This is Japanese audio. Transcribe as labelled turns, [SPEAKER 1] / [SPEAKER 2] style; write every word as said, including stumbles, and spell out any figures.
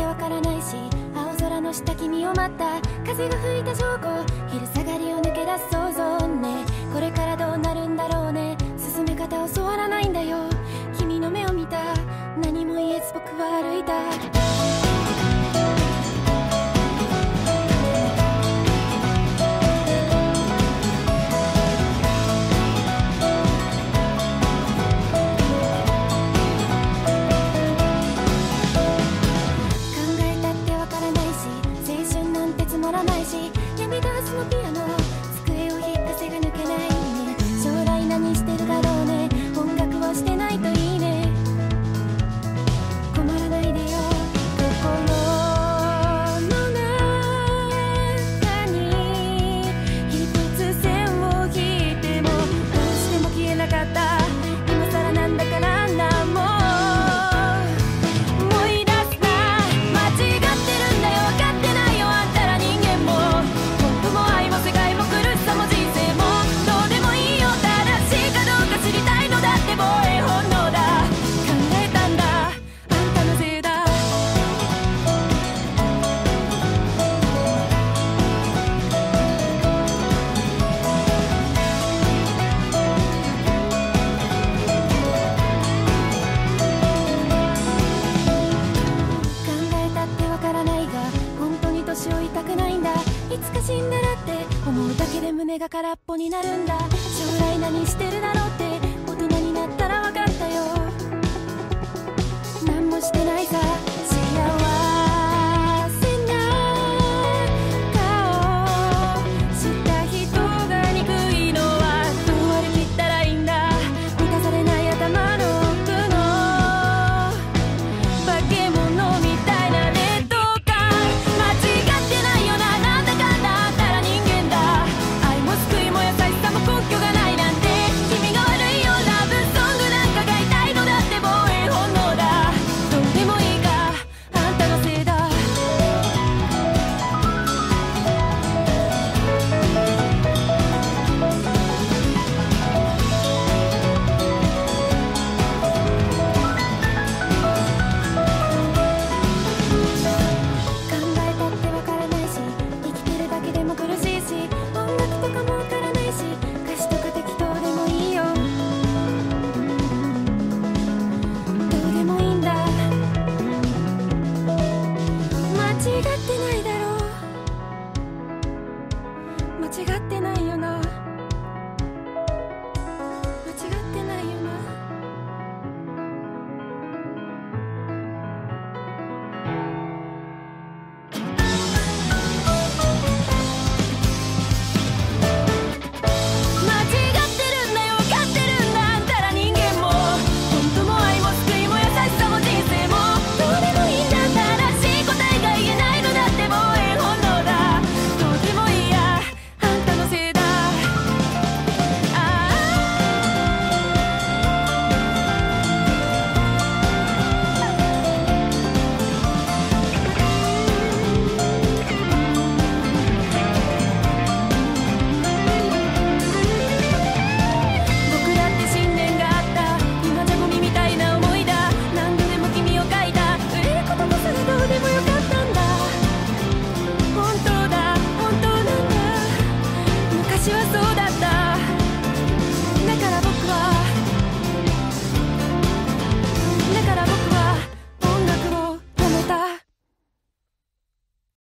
[SPEAKER 1] わからないし、青空の下君を待った。風が吹いた正午、昼下がりを抜け出す想像ね。これからどうなるんだろうね。進め方教わらないんだよ。君の目を見た。何も言えず僕は歩いた。胸が空っぽになるんだ。将来何してるだろうって大人になったら分かったよ。何もしてないさ。